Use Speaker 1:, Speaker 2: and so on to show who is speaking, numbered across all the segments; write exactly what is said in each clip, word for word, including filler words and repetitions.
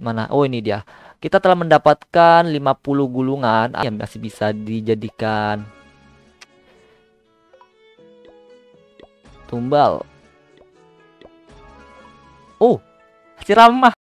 Speaker 1: Mana? Oh, ini dia. Kita telah mendapatkan lima puluh gulungan yang masih bisa dijadikan tumbal. Oh, hasil ramah.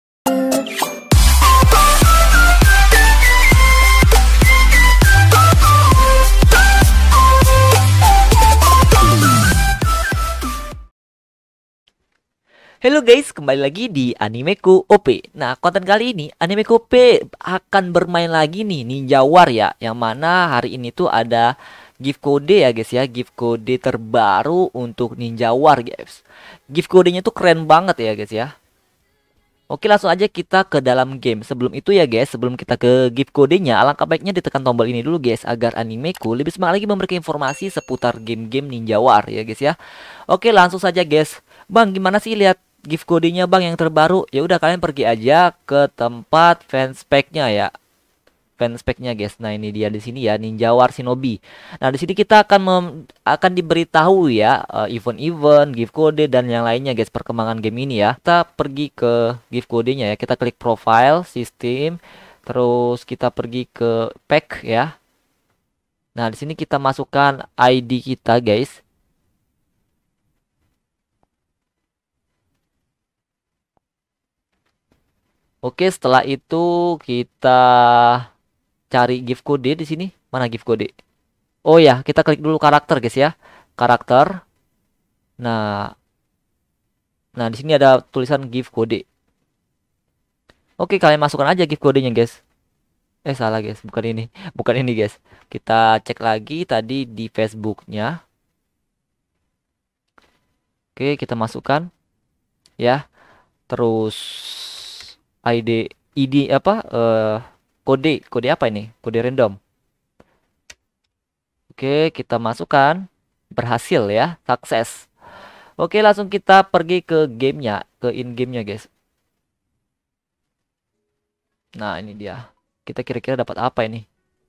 Speaker 1: Halo guys, kembali lagi di Animeku O P. Nah, konten kali ini Animeku O P akan bermain lagi nih Ninja War ya. Yang mana hari ini tuh ada gift kode ya guys ya, gift kode terbaru untuk Ninja War guys. Gift kodenya tuh keren banget ya guys ya. Oke, langsung aja kita ke dalam game. Sebelum itu ya guys, sebelum kita ke gift kodenya, alangkah baiknya ditekan tombol ini dulu guys, agar Animeku lebih semangat lagi memberikan informasi seputar game-game Ninja War ya guys ya. Oke, langsung saja guys. Bang, gimana sih lihat gift kodenya bang yang terbaru? Ya udah, kalian pergi aja ke tempat fanspage-nya ya. Fanspage-nya guys. Nah, ini dia di sini ya, Ninja War Shinobi. Nah, di sini kita akan mem akan diberitahu ya event-event, gift kode dan yang lainnya guys, perkembangan game ini ya. Kita pergi ke gift kodenya ya. Kita klik profile, sistem, terus kita pergi ke pack ya. Nah, di sini kita masukkan I D kita guys. Oke, setelah itu kita cari gift kode di sini. Mana gift kode? Oh ya, kita klik dulu karakter guys ya. Karakter. Nah, nah di sini ada tulisan gift kode. Oke, kalian masukkan aja gift kodenya guys. Eh, salah guys, bukan ini. Bukan ini guys. Kita cek lagi tadi di Facebooknya. Oke, kita masukkan ya. Terus I D I D apa? Eh, kode, kode apa ini? Kode random. Oke, kita masukkan. Berhasil ya, sukses. Oke, langsung kita pergi ke gamenya, ke in gamenya guys. Nah, ini dia. Kita kira-kira dapat apa ini?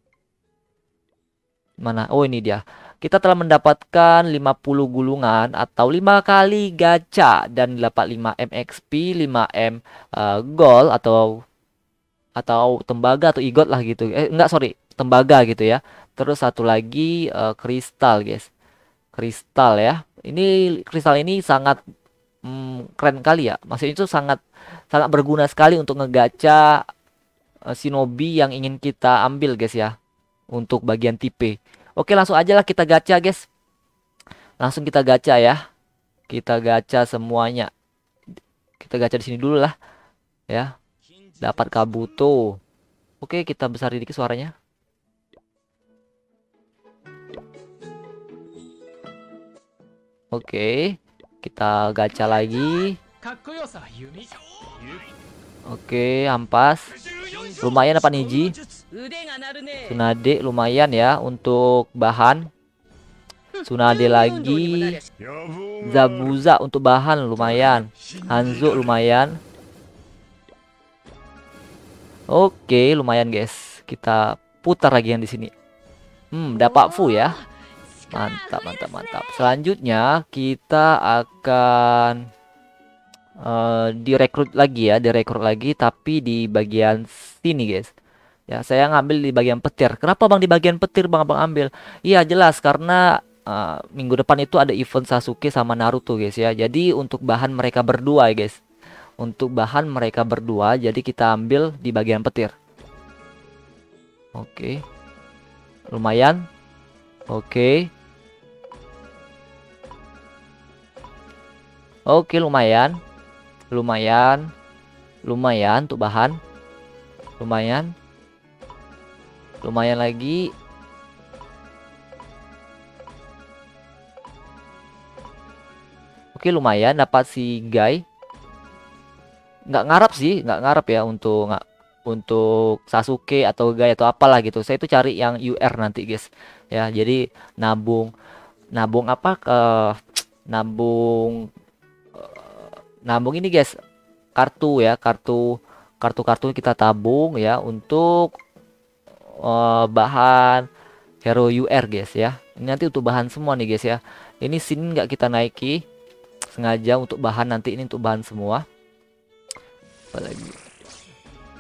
Speaker 1: Mana? Oh, ini dia. Kita telah mendapatkan lima puluh gulungan atau lima kali gacha dan dapat lima M X P, lima M uh, gold atau atau tembaga atau igot lah gitu. Eh, enggak, sorry, tembaga gitu ya. Terus satu lagi uh, kristal guys. Kristal ya. Ini kristal ini sangat hmm, keren kali ya. Maksudnya itu sangat sangat berguna sekali untuk ngegacha uh, shinobi yang ingin kita ambil guys ya. Untuk bagian tipe. Oke, langsung aja lah kita gacha guys. Langsung kita gacha ya. Kita gacha semuanya. Kita gacha di sini dulu lah ya. Dapat Kabuto. Oke, kita besar dikit suaranya. Oke, kita gacha lagi. Oke, ampas. Lumayan apa Niji? Tsunade lumayan ya untuk bahan. Tsunade lagi. Zabuza untuk bahan lumayan. Hanzo lumayan. Oke, lumayan guys. Kita putar lagi yang di sini. Hmm, dapat Fu ya. Mantap, mantap, mantap. Selanjutnya kita akan uh, direkrut lagi ya, direkrut lagi tapi di bagian sini guys. Ya, saya ngambil di bagian petir. Kenapa bang di bagian petir bang abang ambil? Iya jelas karena uh, minggu depan itu ada event Sasuke sama Naruto guys ya. Jadi untuk bahan mereka berdua ya guys. Untuk bahan mereka berdua, jadi kita ambil di bagian petir. Oke, lumayan. Oke. Oke, lumayan. Lumayan. Lumayan untuk bahan. Lumayan. Lumayan lagi. Oke, lumayan dapat si Guy. Nggak ngarap sih, nggak ngarap ya untuk nggak untuk Sasuke atau Guy atau apalah gitu. Saya itu cari yang U R nanti guys. Ya, jadi nabung nabung apa ke nabung nabung ini guys, kartu ya, kartu kartu-kartu kita tabung ya untuk uh, bahan hero U R guys ya. Ini nanti untuk bahan semua nih guys ya. Ini sini nggak kita naiki sengaja untuk bahan, nanti ini untuk bahan semua. Apalagi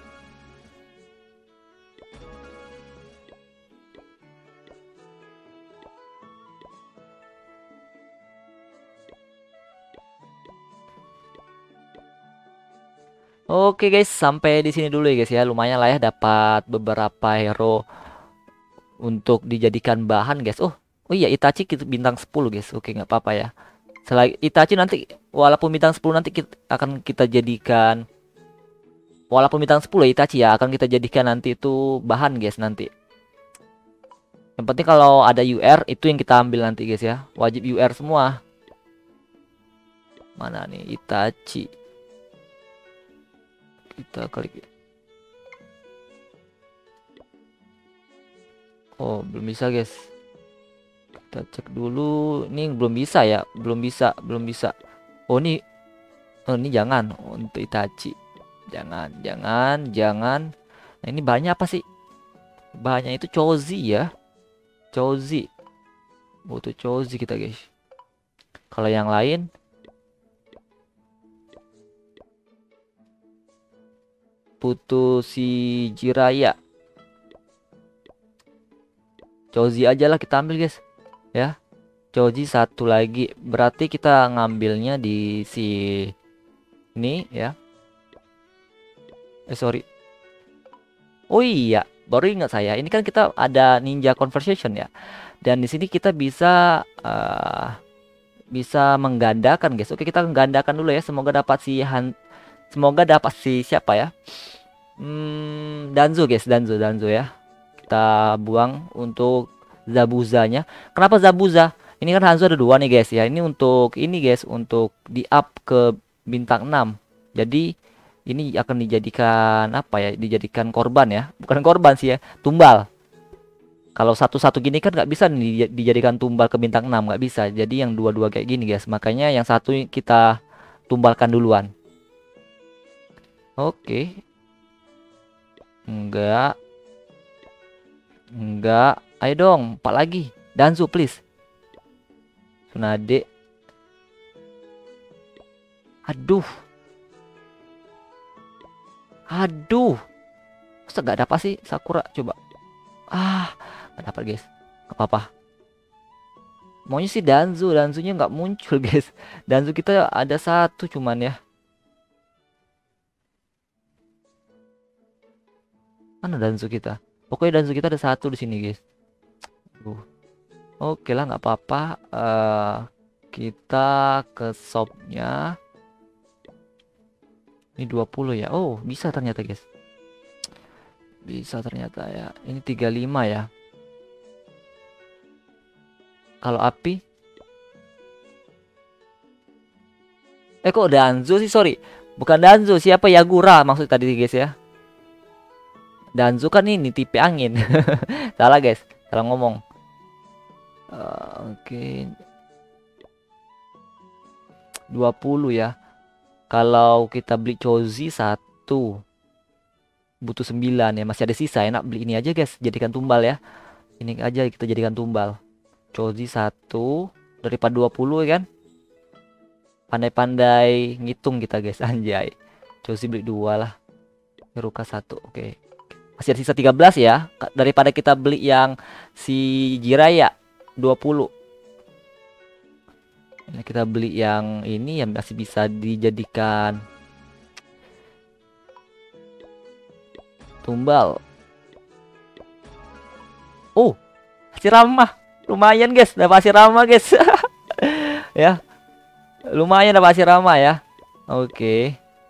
Speaker 1: Oke guys, sampai di sini dulu ya guys ya. Lumayan lah ya dapat beberapa hero untuk dijadikan bahan guys. Oh, oh iya Itachi kita bintang sepuluh guys. Oke, nggak apa-apa ya. Selagi Itachi nanti walaupun bintang sepuluh nanti kita, akan kita jadikan walaupun bintang sepuluh ya Itachi ya akan kita jadikan nanti itu bahan guys nanti. Yang penting kalau ada U R itu yang kita ambil nanti guys ya. Wajib U R semua. Mana nih Itachi? Kita klik. Oh, belum bisa guys. Kita cek dulu. Ini belum bisa ya. Belum bisa, belum bisa. Oh, ini oh, ini jangan oh, untuk Itachi. Jangan, jangan, jangan. Nah, ini banyak apa sih? Banyak itu Chozi ya. Chozi. Butuh Chozi kita guys. Kalau yang lain butuh si Jiraya. Chozi aja lah kita ambil guys. Ya. Chozi satu lagi. Berarti kita ngambilnya di si ini ya. Eh sorry. Oh iya, baru ingat saya. Ini kan kita ada Ninja Conversation ya. Dan di sini kita bisa uh, bisa menggandakan guys. Oke, kita menggandakan dulu ya. Semoga dapat si Han Semoga dapat si siapa ya? Hmm, Danzo guys, Danzo, Danzo ya. Kita buang untuk Zabuzanya. Kenapa Zabuza? Ini kan Hanzo ada dua nih guys ya. Ini untuk ini guys, untuk di up ke bintang enam. Jadi ini akan dijadikan apa ya? Dijadikan korban ya. Bukan korban sih ya, tumbal. Kalau satu-satu gini kan nggak bisa nih dijadikan tumbal ke bintang enam, nggak bisa. Jadi yang dua-dua kayak gini guys. Makanya yang satu kita tumbalkan duluan. Oke. Enggak. Enggak. Ayo dong, empat lagi. Danzo please. Tsunade. Aduh. Aduh. Masa gak dapat sih Sakura? Coba. Ah, gak dapat guys. Gak apa-apa. Maunya sih Danzo, Danzonya nggak muncul guys. Danzo kita ada satu cuman ya. Mana Danzo kita? Pokoknya Danzo kita ada satu di sini guys. Uh. Oke lah nggak apa-apa. Uh, kita ke shopnya. Ini dua puluh ya. Oh bisa ternyata guys. Bisa ternyata ya. Ini tiga puluh lima ya. Kalau api. Eh kok Danzo sih, sorry. Bukan Danzo, siapa Yagura maksud tadi guys ya. Danzo kan ini tipe angin. Salah guys, salah ngomong. Uh, Oke okay. dua puluh ya. Kalau kita beli Chozi satu butuh sembilan ya. Masih ada sisa, enak beli ini aja guys. Jadikan tumbal ya. Ini aja kita jadikan tumbal. Chozi satu daripada dua puluh ya kan. Pandai-pandai ngitung kita guys. Anjay. Chozi beli dua lah. Ruka satu. Oke okay. Masih ada sisa tiga belas ya. Daripada kita beli yang si Jiraya dua puluh. Ini kita beli yang ini yang masih bisa dijadikan tumbal. Oh, Hashirama. Lumayan guys, dapat Hashirama guys. Ya. Lumayan dapat Hashirama ya. Oke. Okay.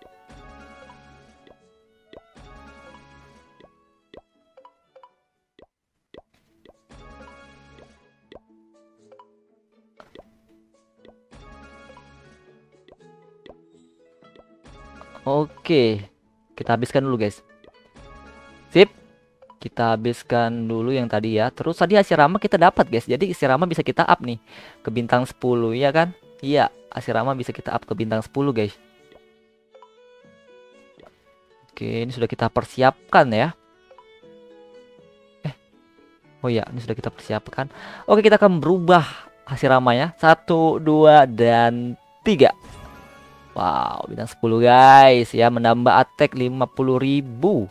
Speaker 1: Oke, kita habiskan dulu guys. Sip, kita habiskan dulu yang tadi ya. Terus tadi Hashirama kita dapat guys. Jadi Hashirama bisa kita up nih ke bintang sepuluh ya kan? Iya, Hashirama bisa kita up ke bintang sepuluh guys. Oke, ini sudah kita persiapkan ya. Eh, oh ya, ini sudah kita persiapkan. Oke, kita akan berubah Hashirama ya. Satu, dua, dan tiga. Wow, bintang sepuluh guys ya, menambah attack lima puluh ribu.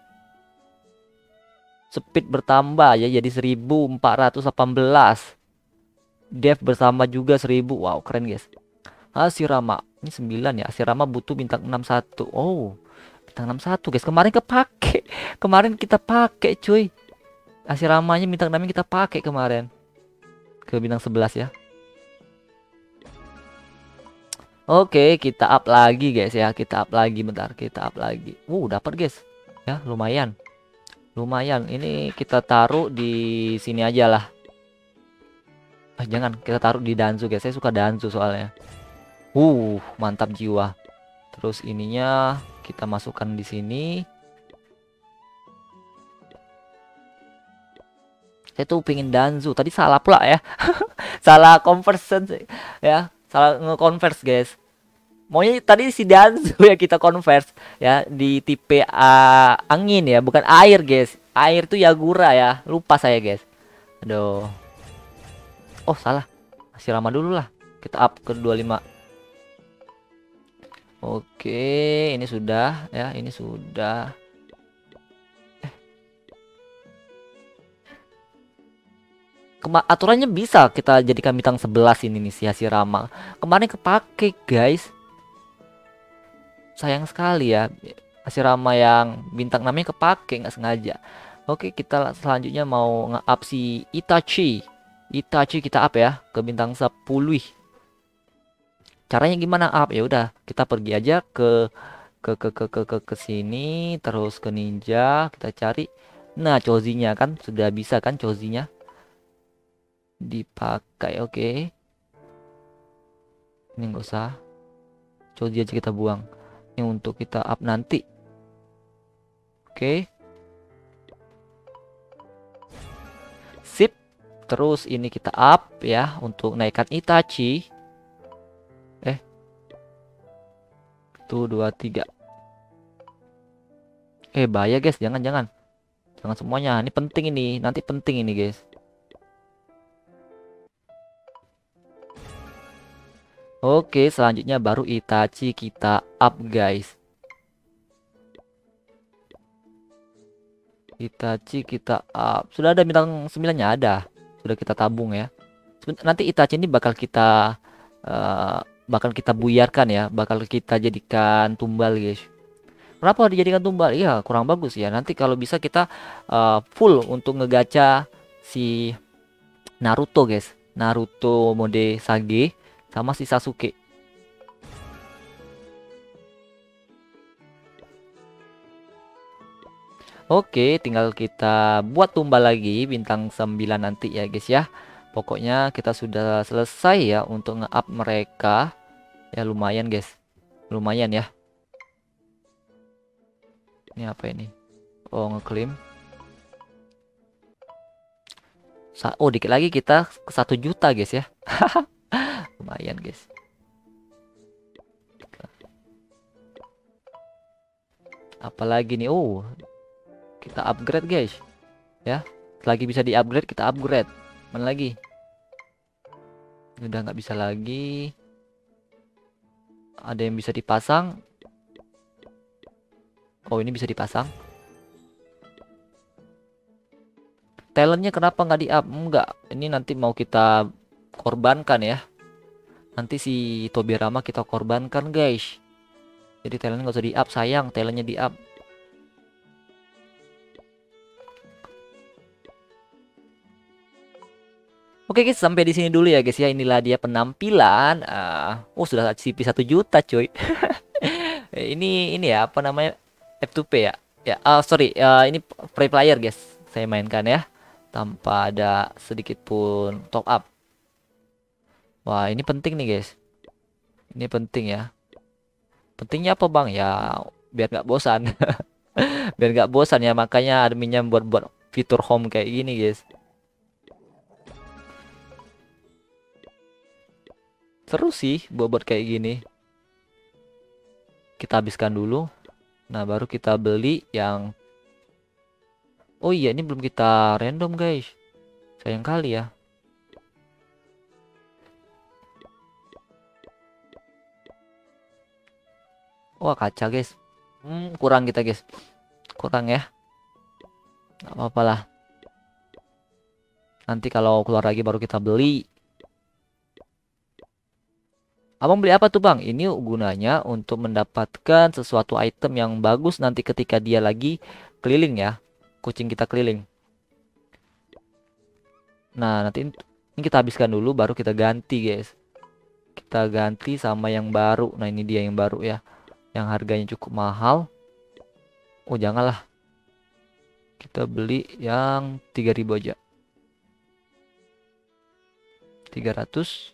Speaker 1: Speed bertambah ya jadi seribu empat ratus delapan belas. Dev bertambah juga seribu. Wow, keren guys. Hashirama ini sembilan ya. Hashirama butuh bintang enam puluh satu. Oh, bintang enam satu guys. Kemarin kepake. Kemarin kita pakai cuy. Hashirama-nya bintang enam kita pakai kemarin. Ke bintang sebelas ya. Oke, kita up lagi guys ya. Kita up lagi bentar. Kita up lagi. Uh, dapat guys. Ya, lumayan. Lumayan. Ini kita taruh di sini aja lah. Ah, jangan, kita taruh di Danzo guys. Saya suka Danzo soalnya. Uh, mantap jiwa. Terus ininya kita masukkan di sini. Saya tuh pingin Danzo. Tadi salah pula ya. Salah conversion ya. Salah nge-converse guys. Maunya tadi si Danzo ya kita converse ya di tipe uh, angin ya, bukan air guys. Air tuh Yagura ya. Lupa saya guys. Aduh. Oh salah. Hashirama dulu lah. Kita up ke dua puluh lima. Oke, ini sudah ya, ini sudah. Eh. Kema aturannya bisa kita jadikan bintang sebelas ini nih si Hashirama. Kemarin kepake guys. Sayang sekali ya. Hashirama yang bintang namanya kepake nggak sengaja. Oke, kita selanjutnya mau nge-up si Itachi. Itachi kita up ya ke bintang sepuluh. Caranya gimana up? Ya udah, kita pergi aja ke ke ke ke ke ke, ke sini, terus ke ninja, kita cari. Nah, Chozi-nya kan sudah bisa kan Chozi-nya dipakai. Oke. Okay. Ini enggak usah. Chozi aja kita buang. Ini untuk kita up nanti. Oke. Okay. Sip. Terus ini kita up ya untuk naikkan Itachi. Eh. Tuh dua tiga. Eh bahaya guys, jangan jangan. Jangan semuanya. Ini penting ini, nanti penting ini guys. Oke, selanjutnya baru Itachi kita up guys. Itachi kita up. Sudah ada bintang sembilan-nya ada. Sudah kita tabung ya. Nanti Itachi ini bakal kita uh, bakal kita buyarkan ya, bakal kita jadikan tumbal guys. Kenapa dijadikan tumbal? Iya kurang bagus ya. Nanti kalau bisa kita uh, full untuk ngegacha si Naruto guys. Naruto mode Sage sama si Sasuke. Oke, tinggal kita buat tumbal lagi bintang sembilan nanti ya guys ya. Pokoknya kita sudah selesai ya untuk nge-up mereka. Ya lumayan guys. Lumayan ya. Ini apa ini? Oh, ngeklaim. Oh, dikit lagi kita ke satu juta guys ya. Lumayan guys. Apalagi nih? Oh, kita upgrade guys. Ya, lagi bisa di-upgrade, kita upgrade. Mana lagi? Udah nggak bisa lagi. Ada yang bisa dipasang. Oh, ini bisa dipasang. Talentnya kenapa nggak di-up? Enggak, ini nanti mau kita korbankan ya. Nanti si Tobirama kita korbankan guys. Jadi talentnya nggak usah di-up, sayang talentnya di-up. Oke guys, sampai di sini dulu ya guys ya. Inilah dia penampilan. Uh, oh sudah C P satu juta cuy. ini ini ya apa namanya? F two P ya. Ya, uh, sorry, uh, ini free player guys. Saya mainkan ya tanpa ada sedikit pun top up. Wah, ini penting nih guys. Ini penting ya. Pentingnya apa bang? Ya biar nggak bosan. Biar nggak bosan ya, makanya adminnya buat buat fitur home kayak gini guys. Seru sih buat-buat kayak gini. Kita habiskan dulu. Nah baru kita beli yang. Oh iya, ini belum kita random guys. Sayang kali ya. Wah kaca guys. Hmm, kurang kita guys. Kurang ya. Gak apa-apa lah. Nanti kalau keluar lagi baru kita beli. Abang beli apa tuh bang? Ini gunanya untuk mendapatkan sesuatu item yang bagus nanti ketika dia lagi keliling ya. Kucing kita keliling. Nah nanti ini kita habiskan dulu baru kita ganti guys. Kita ganti sama yang baru. Nah ini dia yang baru ya. Yang harganya cukup mahal. Oh janganlah. Kita beli yang tiga ribu aja. tiga ratus.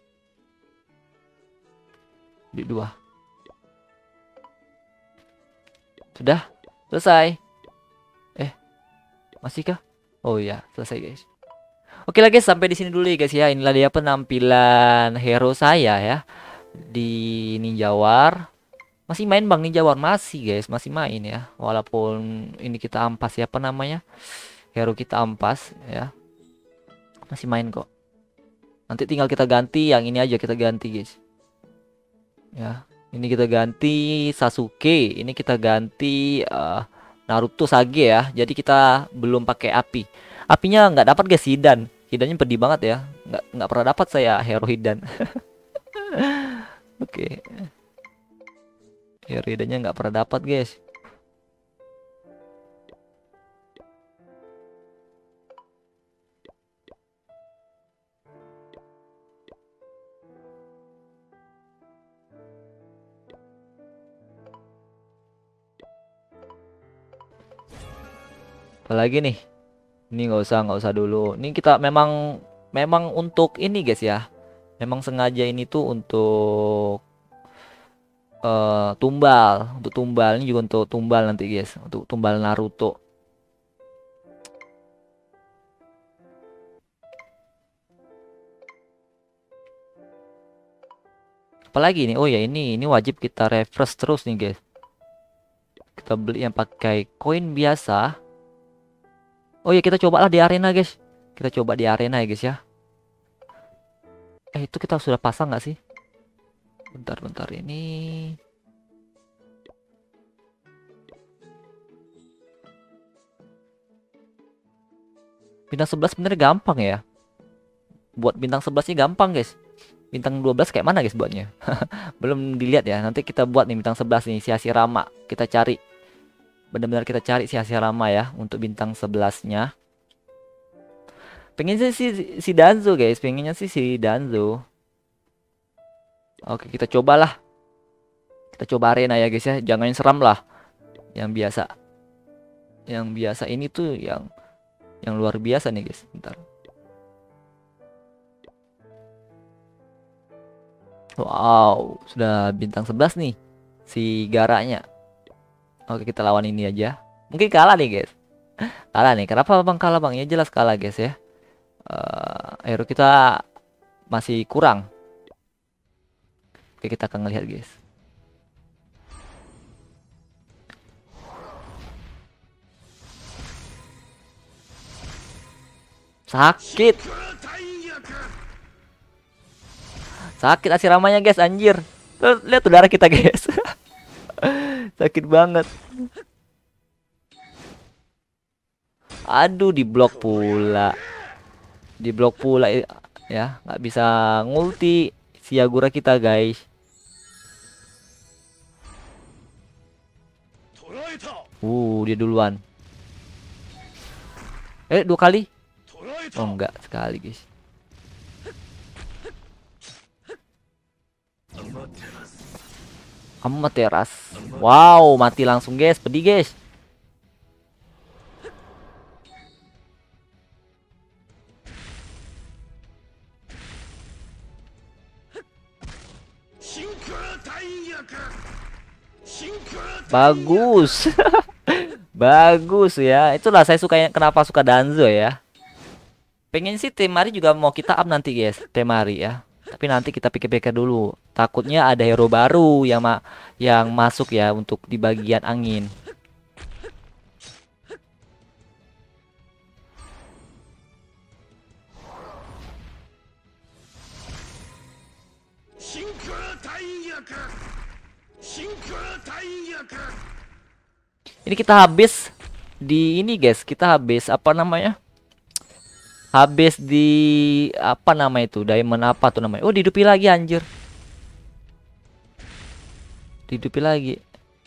Speaker 1: Beli dua. Sudah selesai. Eh, masihkah? Oh ya, selesai guys. Oke lah guys, sampai di sini dulu ya guys ya. Inilah dia penampilan hero saya ya di Ninja War. Masih main Bang Ninja War, masih guys, masih main ya. Walaupun ini kita ampas ya, apa namanya? Hero kita ampas ya. Masih main kok. Nanti tinggal kita ganti yang ini aja, kita ganti guys. Ya, ini kita ganti Sasuke, ini kita ganti uh, Naruto Sage ya. Jadi kita belum pakai api. Apinya nggak dapat guys, Hidan. Hidannya pedih banget ya. Nggak nggak pernah dapat saya hero Hidan. Oke. Hero Hidannya nggak pernah dapat guys. Apalagi nih? Ini nggak usah nggak usah dulu. Ini kita memang memang untuk ini guys ya. Memang sengaja ini tuh untuk uh, tumbal, untuk tumbal ini juga untuk tumbal nanti guys, untuk tumbal Naruto. Apalagi nih? Oh ya ini ini wajib kita refresh terus nih guys. Kita beli yang pakai koin biasa. Oh ya kita cobalah di arena guys. Kita coba di arena ya guys ya. Eh itu kita sudah pasang nggak sih? Bentar-bentar ini. Bintang sebelas sebenarnya gampang ya. Buat bintang sebelas nya gampang guys. Bintang dua belas kayak mana guys buatnya? Belum dilihat ya. Nanti kita buat nih bintang sebelas nih, Sia Rama. Kita cari. Benar-benar kita cari Sia Rama ya untuk bintang sebelas nya. Pengen sih si, si Danzo guys, pengennya sih si Danzo. Oke, kita cobalah. Kita coba arena ya guys ya. Jangan yang seram lah. Yang biasa. Yang biasa ini tuh yang yang luar biasa nih guys. Bentar. Wow, sudah bintang sebelas nih si Garanya. Oke, kita lawan ini aja. Mungkin kalah nih guys. Kalah nih. Kenapa Bang kalah Bang? Ya jelas kalah guys ya. Uh, hero kita masih kurang. Oke, kita akan ngelihat guys. Sakit. Sakit asiramanya guys, anjir. Tuh, lihat tuh darah kita guys. Sakit banget. Aduh, diblok pula. Diblok pula ya, nggak bisa ngulti si Yagura kita guys. Uh, dia duluan. Eh, dua kali? Oh, enggak, sekali guys. Amaterasu. Wow, mati langsung guys, pedih guys. Bagus. Bagus ya. Itulah saya suka, kenapa suka Danzo ya. Pengen sih Temari juga mau kita up nanti guys, Temari ya. Tapi nanti kita pikir-pikir dulu. Takutnya ada hero baru yang ma yang masuk ya untuk di bagian angin. Ini kita habis di ini guys, kita habis apa namanya? Habis di apa nama itu? Diamond apa tuh namanya? Oh, dihidupi lagi anjir. dihidupi lagi.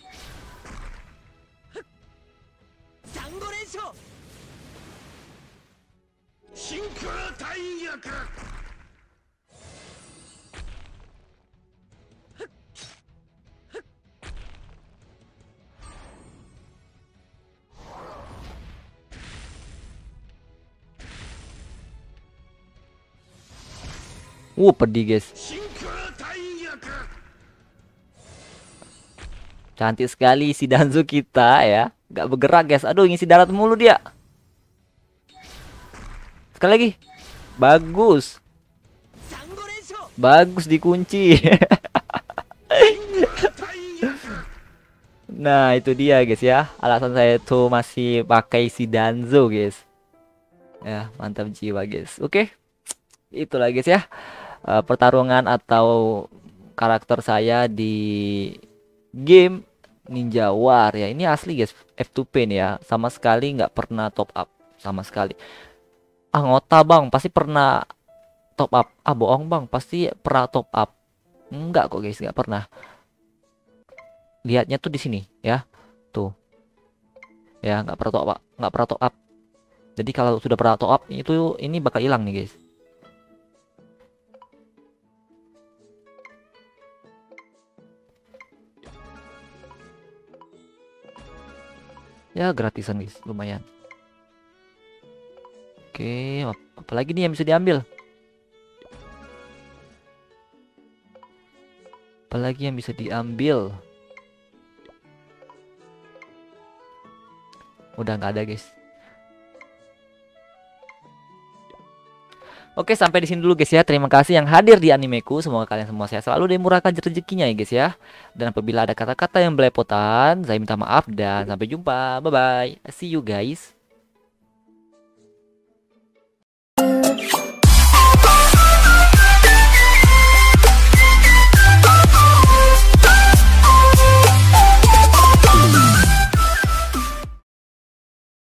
Speaker 1: Uh, pedih guys. Cantik sekali si Danzo kita ya. Gak bergerak guys. Aduh, ngisi darat mulu dia. Sekali lagi. Bagus. Bagus dikunci. Nah, itu dia guys ya. Alasan saya tuh masih pakai si Danzo guys. Ya, mantap jiwa guys. Oke. Itulah guys ya. Uh, pertarungan atau karakter saya di game Ninja War ya. Ini asli guys, F two P nih ya. Sama sekali nggak pernah top up sama sekali. Ah, ngota bang, pasti pernah top up. Ah, bohong bang, pasti pernah top up. Enggak kok guys, nggak pernah. Lihatnya tuh di sini ya. Tuh. Ya, nggak pernah top up, nggak pernah top up. Jadi kalau sudah pernah top up itu ini bakal hilang nih guys. Ya gratisan guys, lumayan. Oke, apalagi nih yang bisa diambil? Apalagi yang bisa diambil? Udah nggak ada guys. Oke, sampai di sini dulu guys ya. Terima kasih yang hadir di animeku. Semoga kalian semua sehat selalu dimurahkan rezekinya ya guys ya. Dan apabila ada kata-kata yang belepotan, saya minta maaf dan sampai jumpa. Bye bye. See you guys.